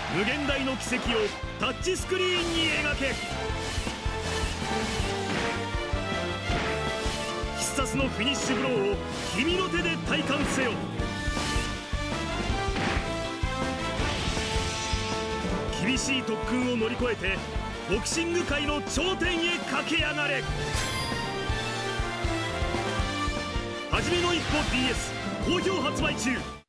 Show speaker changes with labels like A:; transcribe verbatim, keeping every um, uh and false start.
A: 無限大の奇跡をタッチスクリーンに描け。必殺のフィニッシュブローを君の手で体感せよ。厳しい特訓を乗り越えてボクシング界の頂点へ駆け上がれ。はじめの一歩 ディーエス 好評発売中。